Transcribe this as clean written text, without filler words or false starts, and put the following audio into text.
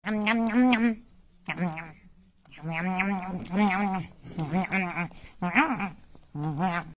Nhâm, nhâm, nhâm, nhâm. Nhâm, nhâm. Nhâm, nhâm, nhâm, nhâm, nhâm, nhâm, nhâm, nhâm, nhâm, nhâm, nhâm, nhâm.